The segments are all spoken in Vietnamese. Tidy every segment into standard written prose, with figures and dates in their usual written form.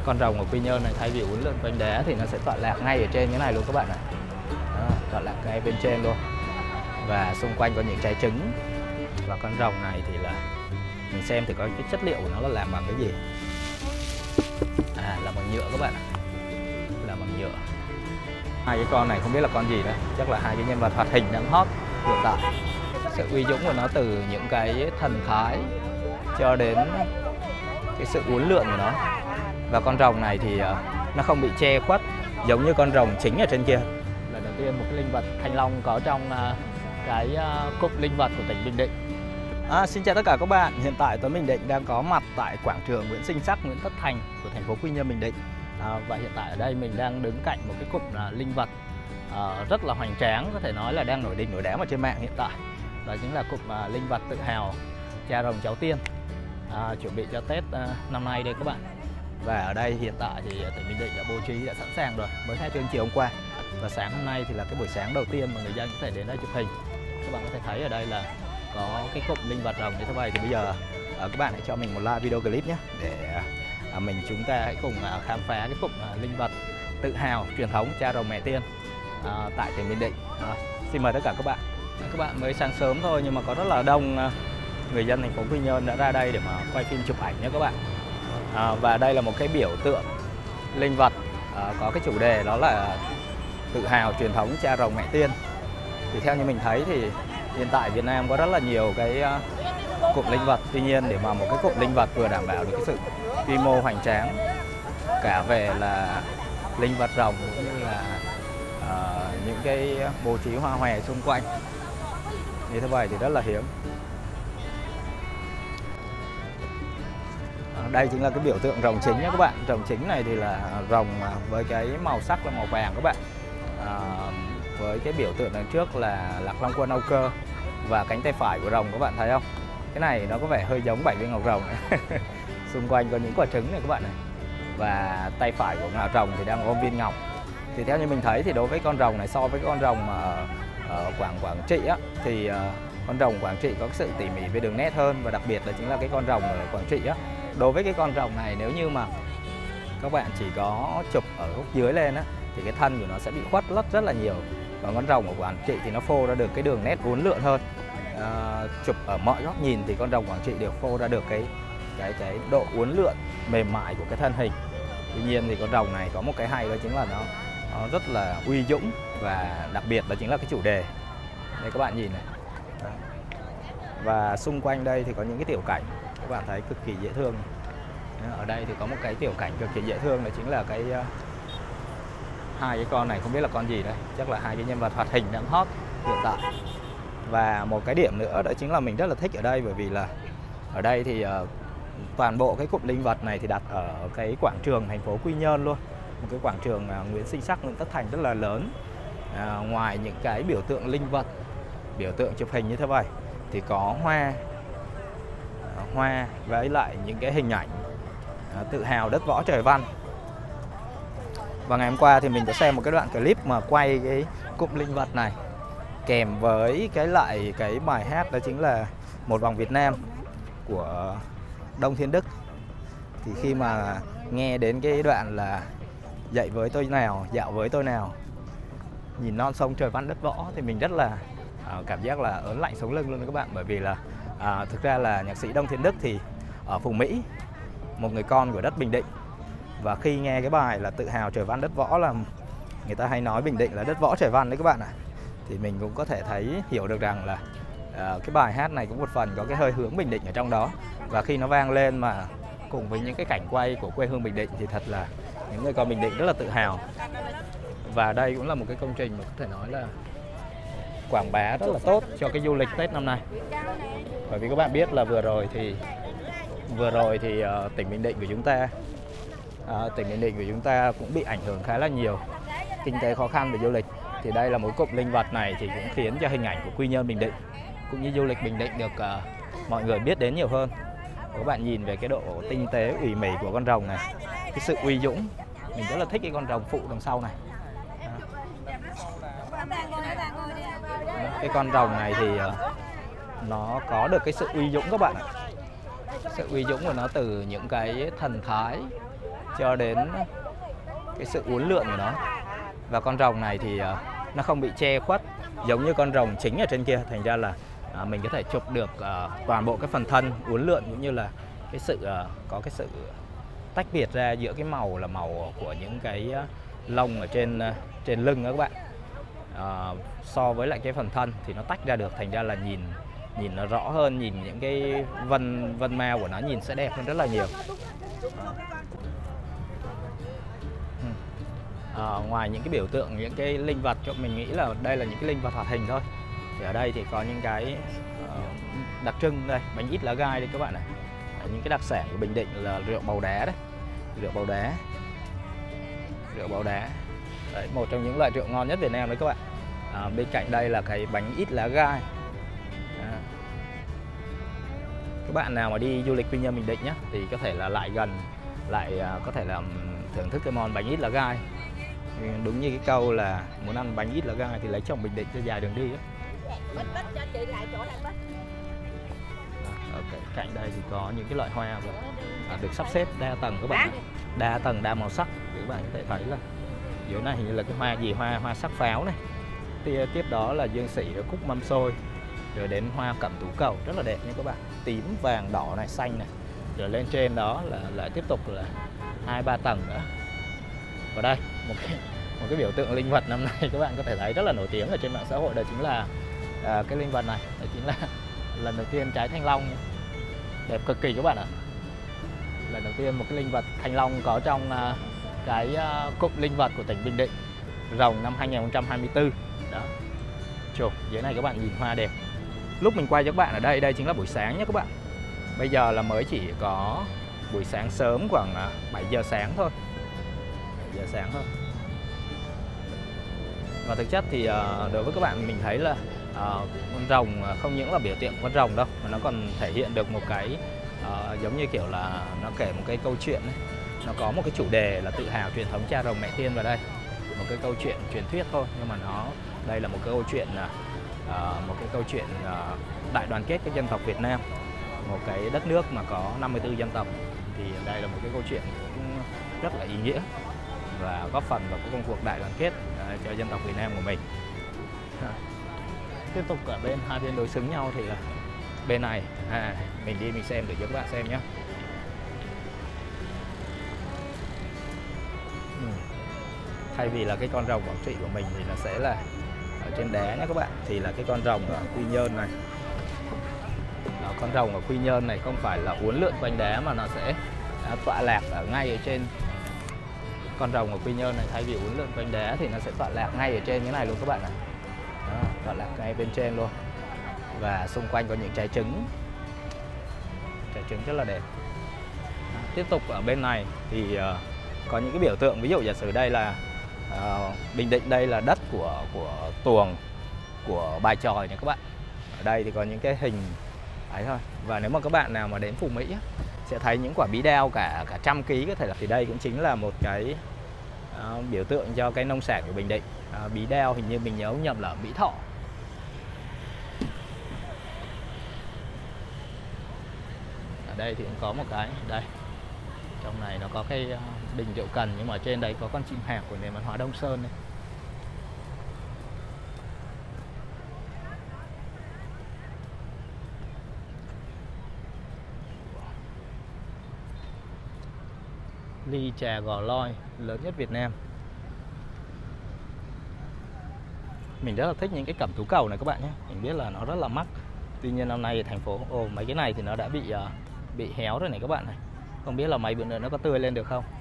con rồng ở Quy Nhơn này thay vì uốn lượn quanh đá thì nó sẽ tọa lạc ngay ở trên cái này luôn các bạn ạ. Tọa lạc ngay bên trên luôn. Và xung quanh có những trái trứng. Và con rồng này thì là mình xem thì có cái chất liệu của nó là làm bằng cái gì? À, làm bằng nhựa các bạn ạ. Làm bằng nhựa. Hai cái con này không biết là con gì nữa, chắc là hai cái nhân vật hoạt hình đang hot hiện tại. Sự uy dũng của nó từ những cái thần thái cho đến cái sự uốn lượn của nó. Và con rồng này thì nó không bị che khuất giống như con rồng chính ở trên kia. Lần đầu tiên một cái linh vật thanh long có trong cái cụm linh vật của tỉnh Bình Định. Xin chào tất cả các bạn, hiện tại Tuấn Bình Định đang có mặt tại quảng trường Nguyễn Sinh Sắc, Nguyễn Tất Thành của thành phố Quy Nhơn, Bình Định. Và hiện tại ở đây mình đang đứng cạnh một cái cụm linh vật rất là hoành tráng, có thể nói là đang nổi đình nổi đám ở trên mạng hiện tại. Đó chính là cụm linh vật tự hào cha rồng cháu tiên, chuẩn bị cho Tết năm nay đây các bạn. Và ở đây hiện tại thì tỉnh Bình Định đã bố trí, đã sẵn sàng rồi, mới khai trương chiều hôm qua. Và sáng hôm nay thì là cái buổi sáng đầu tiên mà người dân có thể đến đây chụp hình. Các bạn có thể thấy ở đây là có cái cụm linh vật rồng như thế này. Thì bây giờ các bạn hãy cho mình một like video clip nhé, để chúng ta hãy cùng khám phá cái cụm linh vật tự hào truyền thống cha rồng mẹ tiên tại tỉnh Bình Định. Xin mời tất cả các bạn. Các bạn mới sáng sớm thôi nhưng mà có rất là đông người dân thành phố Quy Nhơn đã ra đây để mà quay phim chụp ảnh nhé các bạn. Và đây là một cái biểu tượng linh vật có cái chủ đề đó là tự hào truyền thống cha rồng mẹ tiên. Thì theo như mình thấy thì hiện tại Việt Nam có rất là nhiều cái cụm linh vật. Tuy nhiên để mà một cái cụm linh vật vừa đảm bảo được cái sự quy mô hoành tráng cả về là linh vật rồng cũng như là những cái bố trí hoa hòe xung quanh như thế này thì rất là hiếm. Đây chính là cái biểu tượng rồng chính nhé các bạn. Rồng chính này thì là rồng với cái màu sắc là màu vàng các bạn. Với cái biểu tượng đằng trước là Lạc Long Quân Âu Cơ. Và cánh tay phải của rồng các bạn thấy không? Cái này nó có vẻ hơi giống 7 viên ngọc rồng này. Xung quanh có những quả trứng này các bạn này. Và tay phải của ngà rồng thì đang ôm viên ngọc. Thì theo như mình thấy thì đối với con rồng này so với con rồng ở Quảng Trị á, thì con rồng Quảng Trị có sự tỉ mỉ về đường nét hơn. Và đặc biệt là chính là cái con rồng ở Quảng Trị á. Đối với cái con rồng này nếu như mà các bạn chỉ có chụp ở góc dưới lên á, thì cái thân của nó sẽ bị khuất lất rất là nhiều. Còn con rồng ở Quảng Trị thì nó phô ra được cái đường nét uốn lượn hơn. Chụp ở mọi góc nhìn thì con rồng Quảng Trị đều phô ra được cái độ uốn lượn mềm mại của cái thân hình. Tuy nhiên thì con rồng này có một cái hay đó chính là nó rất là uy dũng, và đặc biệt đó chính là cái chủ đề. Đây các bạn nhìn này. Đó. Và xung quanh đây thì có những cái tiểu cảnh các bạn thấy cực kỳ dễ thương. Ở đây thì có một cái tiểu cảnh cực kỳ dễ thương, đó chính là cái hai cái con này không biết là con gì đây, chắc là hai cái nhân vật hoạt hình đang hot hiện tại. Và một cái điểm nữa đó chính là mình rất là thích ở đây, bởi vì là ở đây thì toàn bộ cái cụm linh vật này thì đặt ở cái quảng trường thành phố Quy Nhơn luôn, một cái quảng trường Nguyễn Sinh Sắc, Nguyễn Tất Thành rất là lớn. Ngoài những cái biểu tượng linh vật, biểu tượng chụp hình như thế này thì có hoa với lại những cái hình ảnh tự hào đất võ trời văn. Và ngày hôm qua thì mình có xem một cái đoạn clip mà quay cái cụm linh vật này kèm với cái bài hát đó chính là Một Vòng Việt Nam của Đông Thiên Đức. Thì khi mà nghe đến cái đoạn là dậy với tôi nào, dạo với tôi nào, nhìn non sông trời văn đất võ, thì mình rất là cảm giác là ớn lạnh sống lưng luôn các bạn. Bởi vì là thực ra là nhạc sĩ Đông Thiên Đức thì ở Phú Mỹ, một người con của đất Bình Định. Và khi nghe cái bài là tự hào trời văn đất võ, là người ta hay nói Bình Định là đất võ trời văn đấy các bạn ạ. Thì mình cũng có thể hiểu được rằng là cái bài hát này cũng một phần có cái hơi hướng Bình Định ở trong đó. Và khi nó vang lên mà cùng với những cái cảnh quay của quê hương Bình Định thì thật là những người con Bình Định rất là tự hào. Và đây cũng là một cái công trình mà có thể nói là quảng bá rất là tốt cho cái du lịch Tết năm nay. Bởi vì các bạn biết là vừa rồi thì tỉnh Bình Định của chúng ta cũng bị ảnh hưởng khá là nhiều, kinh tế khó khăn về du lịch. Thì đây là một cụm linh vật này thì cũng khiến cho hình ảnh của Quy Nhơn Bình Định cũng như du lịch Bình Định được mọi người biết đến nhiều hơn. Các bạn nhìn về cái độ tinh tế ủy mị của con rồng này, cái sự uy dũng, mình rất là thích cái con rồng phụ đằng sau này. Cái con rồng này thì nó có được cái sự uy dũng các bạn ạ. Sự uy dũng của nó từ những cái thần thái cho đến cái sự uốn lượn của nó. Và con rồng này thì nó không bị che khuất giống như con rồng chính ở trên kia, thành ra là mình có thể chụp được toàn bộ cái phần thân uốn lượn, cũng như là cái sự có cái sự tách biệt ra giữa cái màu là màu của những cái lông ở trên lưng đó các bạn. So với lại cái phần thân thì nó tách ra được, thành ra là nhìn nó rõ hơn, nhìn những cái vân mao của nó nhìn sẽ đẹp hơn rất là nhiều. Ngoài những cái biểu tượng, những cái linh vật, mình nghĩ là đây là những cái linh vật hoạt hình thôi. Thì ở đây thì có những cái đặc trưng đây, bánh ít lá gai đây các bạn này. Những cái đặc sản của Bình Định là rượu bầu đá đấy, rượu bầu đá. Đấy, một trong những loại rượu ngon nhất Việt Nam đấy các bạn. Bên cạnh đây là cái bánh ít lá gai. Các bạn nào mà đi du lịch Quy Nhơn Bình Định nhé, thì có thể là lại gần, có thể là thưởng thức cái món bánh ít lá gai. Đúng như cái câu là muốn ăn bánh ít lá gai thì lấy chồng Bình Định cho dài đường đi ấy. Ở cạnh đây thì có những cái loại hoa được sắp xếp đa tầng các bạn, đa tầng đa màu sắc. Các bạn có thể thấy là dưới này hình như là cái hoa gì, hoa sắc pháo này. Tiếp đó là dương sỉ, cúc mâm xôi, rồi đến hoa cẩm tú cầu rất là đẹp nha các bạn, tím vàng đỏ này, xanh này, rồi lên trên đó là lại tiếp tục là 2-3 tầng nữa. Và đây một cái biểu tượng linh vật năm nay các bạn có thể thấy rất là nổi tiếng ở trên mạng xã hội, đó chính là cái linh vật này, đó chính là lần đầu tiên trái thanh long, đẹp cực kỳ các bạn ạ. Lần đầu tiên một cái linh vật thanh long có trong cái cụm linh vật của tỉnh Bình Định rồng năm 2024 đó. Chụp dưới này các bạn nhìn hoa đẹp. Lúc mình quay cho các bạn ở đây chính là buổi sáng nhé các bạn. Bây giờ là mới chỉ có buổi sáng sớm khoảng 7 giờ sáng thôi. 7 giờ sáng thôi. Và thực chất thì đối với các bạn mình thấy là con rồng không những là biểu tượng con rồng đâu, mà nó còn thể hiện được một cái giống như kiểu là nó kể một cái câu chuyện ấy. Nó có một cái chủ đề là tự hào truyền thống cha rồng mẹ tiên vào đây, một cái câu chuyện truyền thuyết thôi, nhưng mà đây là một cái câu chuyện đại đoàn kết các dân tộc Việt Nam, một cái đất nước mà có 54 dân tộc, thì đây là một cái câu chuyện cũng rất là ý nghĩa và góp phần vào cái công cuộc đại đoàn kết cho dân tộc Việt Nam của mình. Tiếp tục ở bên hai bên đối xứng nhau thì là bên này mình đi mình xem để cho các bạn xem nhé. Thay vì là cái con rồng Quảng Trị của mình thì nó sẽ là ở trên đá nhé các bạn, thì là cái con rồng ở Quy Nhơn này. Con rồng ở Quy Nhơn này không phải là uốn lượn quanh đá mà nó sẽ tọa lạc ở ngay ở trên. Con rồng ở Quy Nhơn này thay vì uốn lượn quanh đá thì nó sẽ tọa lạc ngay ở trên cái này luôn các bạn này. Đó, tọa lạc ngay bên trên luôn. Và xung quanh có những trái trứng rất là đẹp. Tiếp tục ở bên này thì có những cái biểu tượng, ví dụ giả sử đây là Bình Định, đây là đất của tuồng của bài chòi này các bạn. Ở đây thì có những cái hình ấy thôi. Và nếu mà các bạn nào mà đến Phú Mỹ sẽ thấy những quả bí đao cả 100 kg có thể là, thì đây cũng chính là một cái biểu tượng cho cái nông sản của Bình Định. Bí đao hình như mình nhớ không nhầm là ở Mỹ Thọ. Ở đây thì cũng có một cái đây. Trong này nó có cái bình rượu cần, nhưng mà trên đấy có con chim hạc của nền văn hóa Đông Sơn này. Ly trà Gò Loi lớn nhất Việt Nam. Mình rất là thích những cái cẩm tú cầu này các bạn nhé. Mình biết là nó rất là mắc. Tuy nhiên năm nay thành phố mấy cái này thì nó đã bị héo rồi này các bạn này. Không biết là mấy bữa nữa nó có tươi lên được không.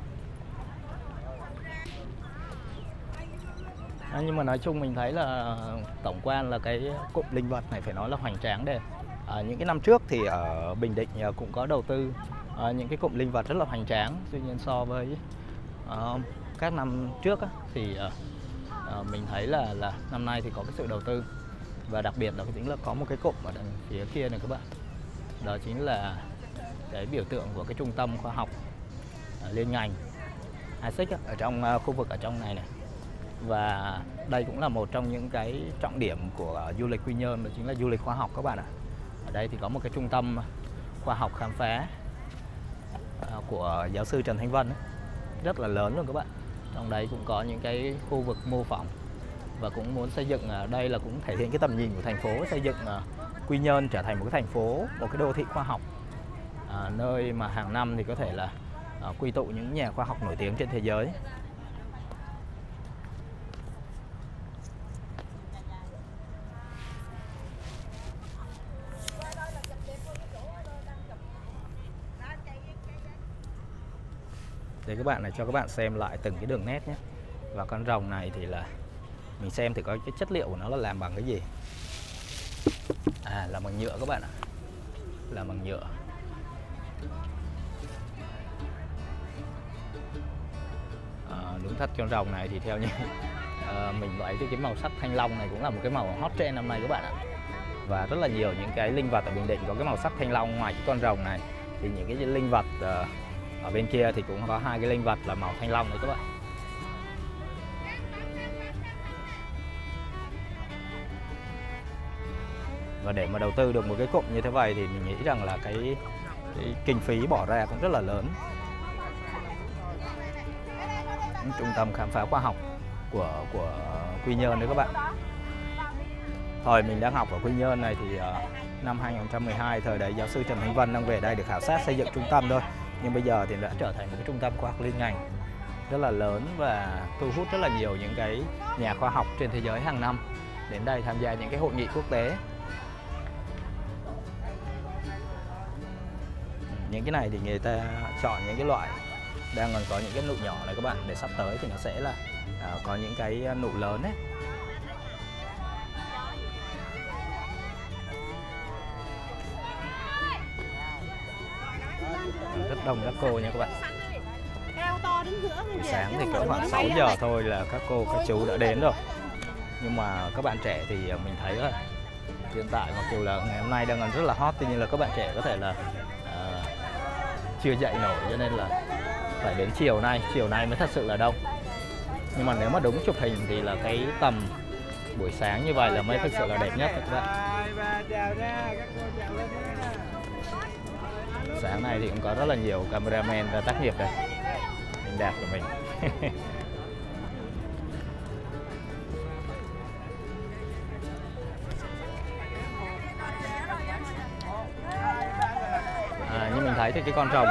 Nhưng mà nói chung mình thấy là tổng quan là cái cụm linh vật này phải nói là hoành tráng đẹp. Những cái năm trước thì ở Bình Định cũng có đầu tư những cái cụm linh vật rất là hoành tráng. Tuy nhiên so với các năm trước thì mình thấy là năm nay thì có cái sự đầu tư. Và đặc biệt đó chính là có một cái cụm ở đằng phía kia này các bạn. Đó chính là cái biểu tượng của cái trung tâm khoa học liên ngành ASIC ở trong khu vực ở trong này này. Và đây cũng là một trong những cái trọng điểm của du lịch Quy Nhơn, đó chính là du lịch khoa học các bạn ạ. Ở đây thì có một cái trung tâm khoa học khám phá của giáo sư Trần Thanh Vân ấy. rất là lớn luôn các bạn. Trong đấy cũng có những cái khu vực mô phỏng và cũng muốn xây dựng đây là cũng thể hiện cái tầm nhìn của thành phố, xây dựng Quy Nhơn trở thành một cái thành phố, một cái đô thị khoa học, nơi mà hàng năm thì có thể là quy tụ những nhà khoa học nổi tiếng trên thế giới. Để các bạn này cho các bạn xem lại từng cái đường nét nhé. Và con rồng này thì là mình xem thì có cái chất liệu của nó là làm bằng cái gì. Là bằng nhựa các bạn ạ. Là bằng nhựa. Đúng thật, con rồng này thì theo như mình thấy thì cái màu sắc thanh long này cũng là một cái màu hot trend năm nay các bạn ạ. Và rất là nhiều những cái linh vật ở Bình Định có cái màu sắc thanh long. Ngoài cái con rồng này thì những cái linh vật ở bên kia thì cũng có hai cái linh vật là màu thanh long đấy các bạn. Và để mà đầu tư được một cái cụm như thế vậy thì mình nghĩ rằng là cái kinh phí bỏ ra cũng rất là lớn. Trung tâm khám phá khoa học của Quy Nhơn đấy các bạn. Thời mình đang học ở Quy Nhơn này thì năm 2012, thời đấy giáo sư Trần Thanh Vân đang về đây để khảo sát xây dựng trung tâm thôi. Nhưng bây giờ thì đã trở thành một cái trung tâm khoa học liên ngành rất là lớn và thu hút rất là nhiều những cái nhà khoa học trên thế giới hàng năm đến đây tham gia những cái hội nghị quốc tế. Những cái này thì người ta chọn những cái loại đang còn có những cái nụ nhỏ này các bạn, để sắp tới thì nó sẽ là có những cái nụ lớn ấy. Rất đông các cô nha các bạn. Buổi sáng thì cỡ khoảng 6 giờ thôi là các cô các chú đã đến rồi. Nhưng mà các bạn trẻ thì mình thấy là hiện tại mặc dù là ngày hôm nay đang còn rất là hot, tuy nhiên là các bạn trẻ có thể là chưa dậy nổi, cho nên là phải đến chiều nay mới thật sự là đông. Nhưng mà nếu mà đúng chụp hình thì là cái tầm buổi sáng như vậy là mới thực sự là đẹp nhất các bạn. Sáng nay thì cũng có rất là nhiều cameraman ra tác nghiệp đây. Mình đẹp của mình. Như mình thấy thì cái con rồng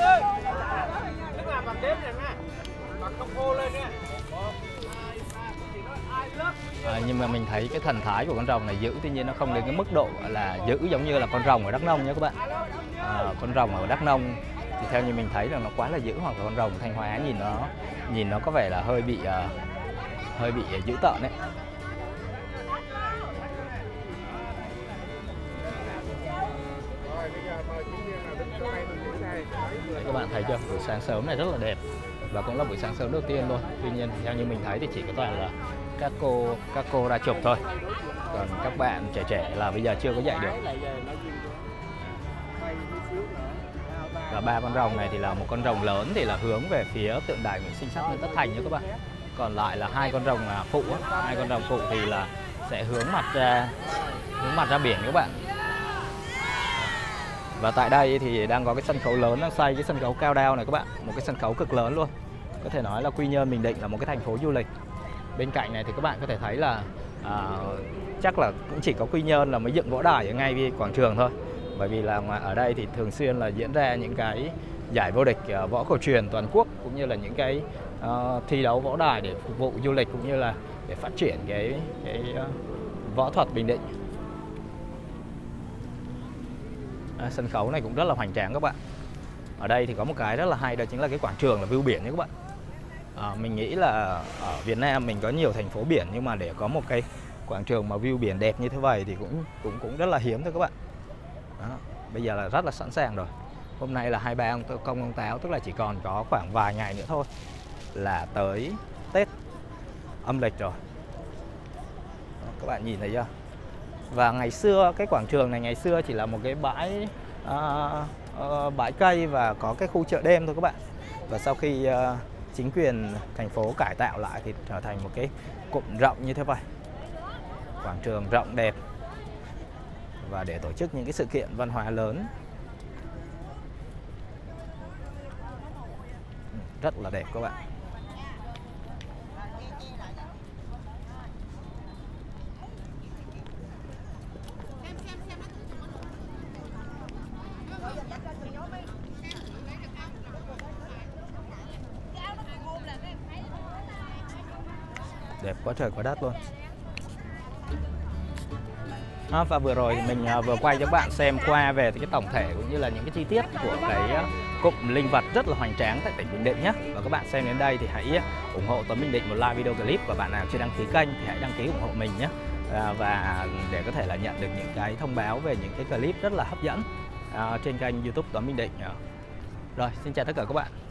nhưng mà mình thấy cái thần thái của con rồng này giữ, tuy nhiên nó không đến cái mức độ là giữ giống như là con rồng ở Đắk Nông nhé các bạn. Con rồng ở Đắk Nông thì theo như mình thấy là nó quá là dữ, hoặc là con rồng Thanh Hóa nhìn nó có vẻ là hơi bị dữ tợn đấy. Các bạn thấy chưa, buổi sáng sớm này rất là đẹp và cũng là buổi sáng sớm đầu tiên luôn. Tuy nhiên theo như mình thấy thì chỉ có toàn là các cô ra chụp thôi, còn các bạn trẻ là bây giờ chưa có dậy được. Và ba con rồng này thì là một con rồng lớn thì là hướng về phía tượng đài Nguyễn Sinh Sắc Nguyễn Tất Thành nhé các bạn. Còn lại là hai con rồng phụ, hai con rồng phụ thì là sẽ hướng mặt ra biển các bạn. Và tại đây thì đang có cái sân khấu lớn đang xây, cái sân khấu cao đao này các bạn, một cái sân khấu cực lớn luôn. Có thể nói là Quy Nhơn Bình Định là một cái thành phố du lịch. Bên cạnh này thì các bạn có thể thấy là chắc là cũng chỉ có Quy Nhơn là mới dựng võ đài ở ngay quảng trường thôi. Bởi vì là ở đây thì thường xuyên là diễn ra những cái giải vô địch võ cổ truyền toàn quốc, cũng như là những cái thi đấu võ đài để phục vụ du lịch, cũng như là để phát triển cái võ thuật Bình Định. Sân khấu này cũng rất là hoành tráng các bạn. Ở đây thì có một cái rất là hay, đó chính là cái quảng trường là view biển nhé các bạn. Mình nghĩ là ở Việt Nam mình có nhiều thành phố biển, nhưng mà để có một cái quảng trường mà view biển đẹp như thế vậy thì cũng rất là hiếm thôi các bạn. Đó, bây giờ là rất là sẵn sàng rồi. Hôm nay là 23 ông Táo, tức là chỉ còn có khoảng vài ngày nữa thôi là tới Tết âm lịch rồi. Đó, các bạn nhìn thấy chưa? Và ngày xưa cái quảng trường này ngày xưa chỉ là một cái bãi cây và có cái khu chợ đêm thôi các bạn. Và sau khi chính quyền thành phố cải tạo lại thì trở thành một cái cụm rộng như thế vậy. Quảng trường rộng đẹp và để tổ chức những cái sự kiện văn hóa lớn. rất là đẹp các bạn. Đẹp quá trời quá đất luôn. Và vừa rồi mình vừa quay cho các bạn xem qua về cái tổng thể cũng như là những cái chi tiết của cái cụm linh vật rất là hoành tráng tại tỉnh Bình Định nhé. Và các bạn xem đến đây thì hãy ủng hộ Tuấn Bình Định một like video clip, và bạn nào chưa đăng ký kênh thì hãy đăng ký ủng hộ mình nhé. Và để có thể là nhận được những cái thông báo về những cái clip rất là hấp dẫn trên kênh YouTube Tuấn Bình Định. Rồi, xin chào tất cả các bạn.